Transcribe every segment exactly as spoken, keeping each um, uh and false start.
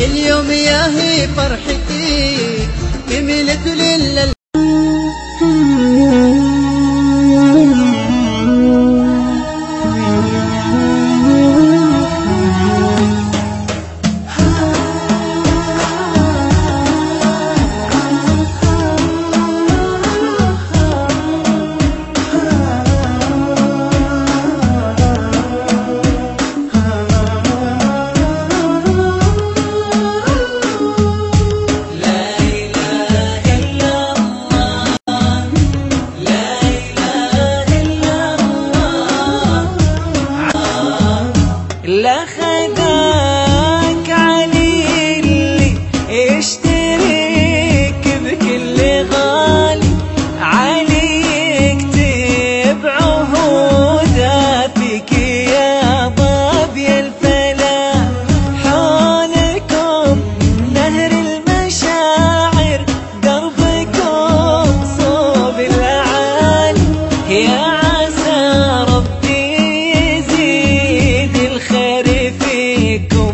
اليوم يا هي فرحتي كملت لله. لا خداك علي اللي يشتريك بكل غالي، علي يكتب عهوده فيك يا ضابي الفلا. حولكم نهر المشاعر، دربكم صوب الأعالي. يا عسى ربي يزيد الخير فيكم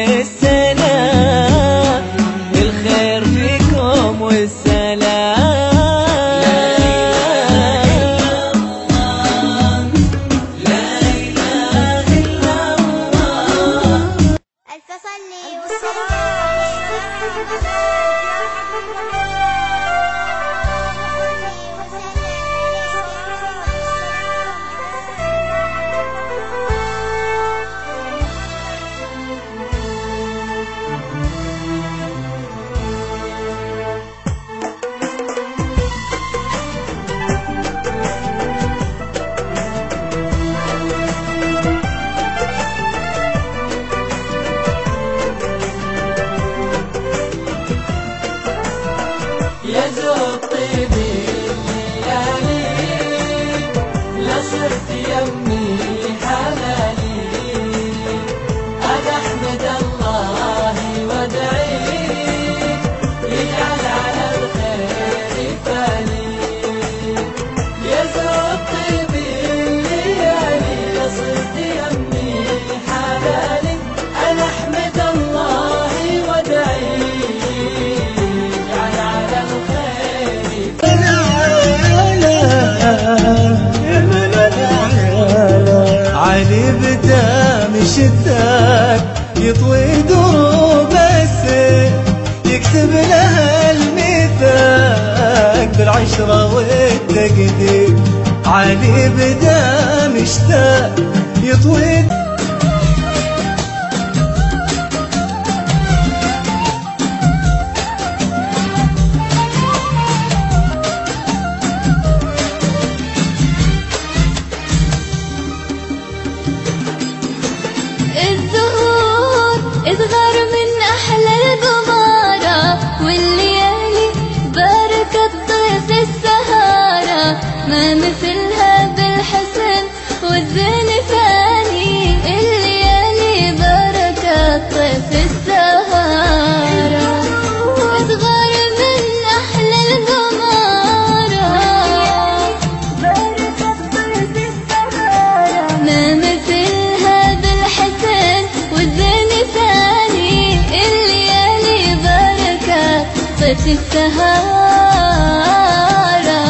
والسلام، الخير فيكم والسلام. لا إله إلا الله. ألف صلي وسلم يا ذوق طيب الليالي، لا صرت يمي حلالي. أنا أحمد الله وأدعي يجعل على الخير فالي. يا ذوق طيب الليالي، لا صرت يمي حلالي. أنا أحمد الله وأدعي علي بدا مشتاق يطوي دروب السيف، يكتب لها الميثاق بالعشرة والتقدير. علي بدا مشتاق يطوي اصغر من أحلى القمارة، والليالي بركة ضيف السهارة. ما مثلها بالحسن والزين ثاني، الليالي بركة ضيف السهارة. اصغر من أحلى القمارة، بركة ضيف السهارة. ما مثلها بالحسن والزين ثاني، الليالي بركة ضيف السهارة.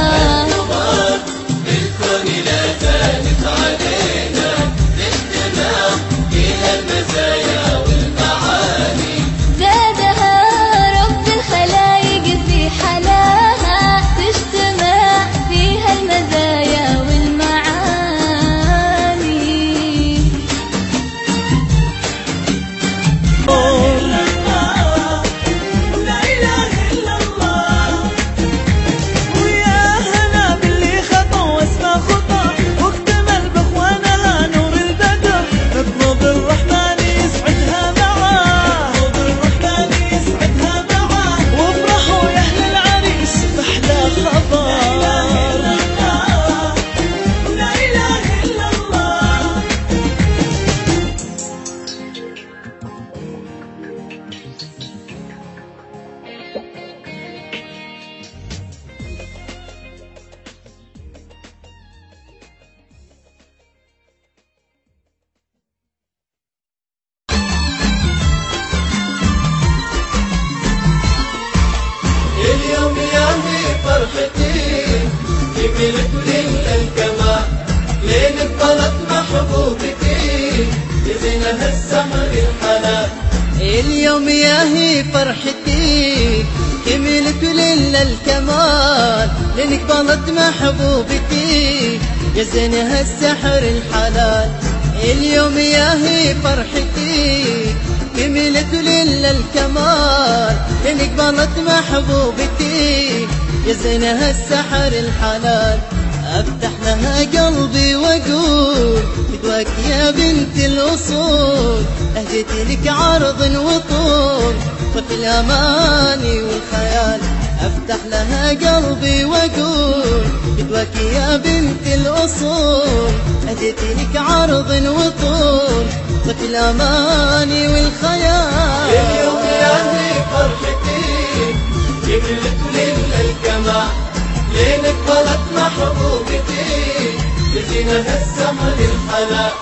بالكون لا زالت علينا، نجتمع فيها المزايا والمعاني. زادها رب الخلايق في حلاها، تجتمع فيها المزايا والمعاني. لا إله إلا الله. فرحتي جميلك ليلة الكمال ليلك طلت محبوبتي يزينها السحر الحلال. اليوم يا هي فرحتي كملت لله الكمال لانك بلت محبوبتي يا زينها السحر الحلال. اليوم يا هي فرحتي كملت لله الكمال لانك بلت محبوبتي يا زينها السحر الحلال. افتح لها قلبي واقول بدواك يا بنت الاصول اهديت لك عرض وطول طفي الاماني والخيال. افتح لها قلبي واقول بدواك يا بنت الاصول اهديت لك عرض وطول طفي الاماني والخيال. اليوم يا هي فرحتي جملت لله الكمال لينك طلت محبوبتي يزينها السحر الحلال.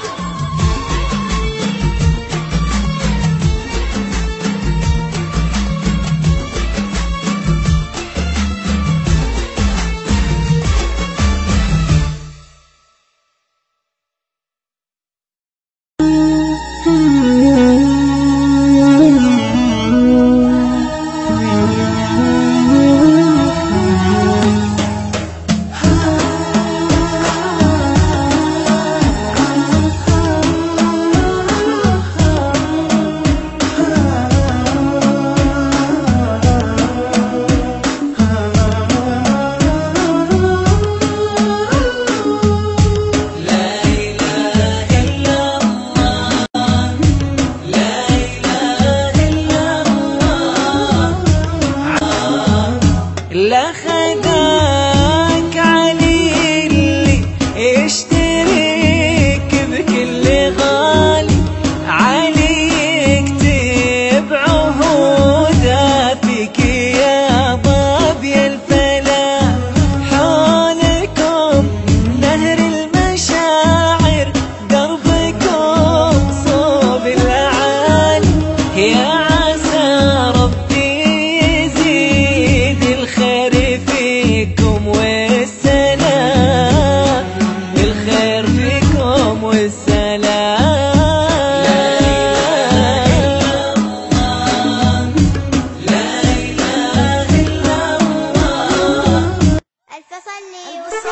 لا خداك علي اللي يشتريك بكل غالي عليك تبع عهوده فيك يا ضابي الفلا حولكم نهر المشاعر دربكم صوب الأعالي يا عسى ربي يزيد الخير فيكم والسلام الخير فيكم والسلام. لا إله إلا الله. ألف صلي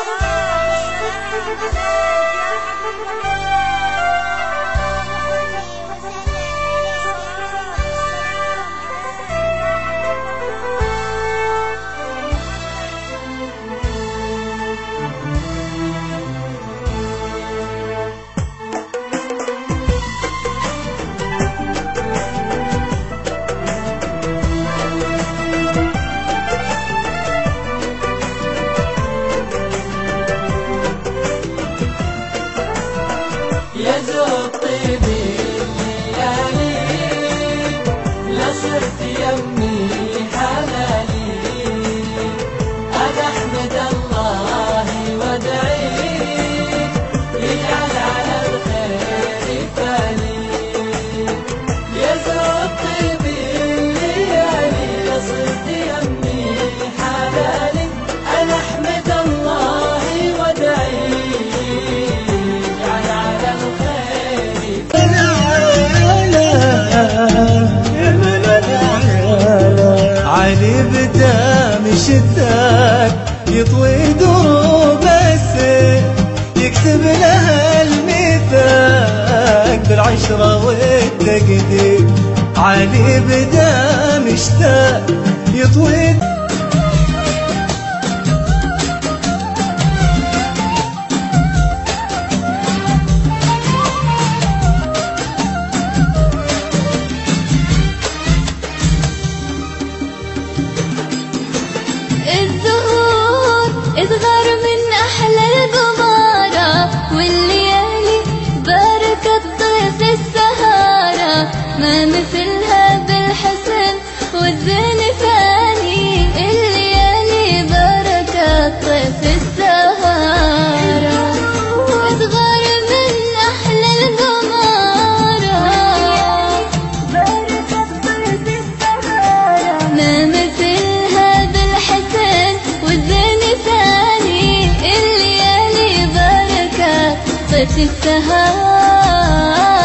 يا زود طيبي الليالي لا صرت يمي حلالي أنا أحمد الله وأدعي يجعل على الخير فالي. يا زود طيبي الليالي لا صرت يمي حلالي أنا أحمد الله وأدعي علي بدا مشتاق يطوي دروب السيف يكتب لها الميثاق بالعشرة والتقدير. علي بدا مشتاق يطوي الزهور اصغر من أحلى القمارة والليالي بركة طيف السهارة ما مثلها بالحسن والزين ثاني. الليالي بركة طيف السهارة اصغر من أحلى القمارة بركة طيف السهارة ما مثلها بالحسن والزين طيف السهارة.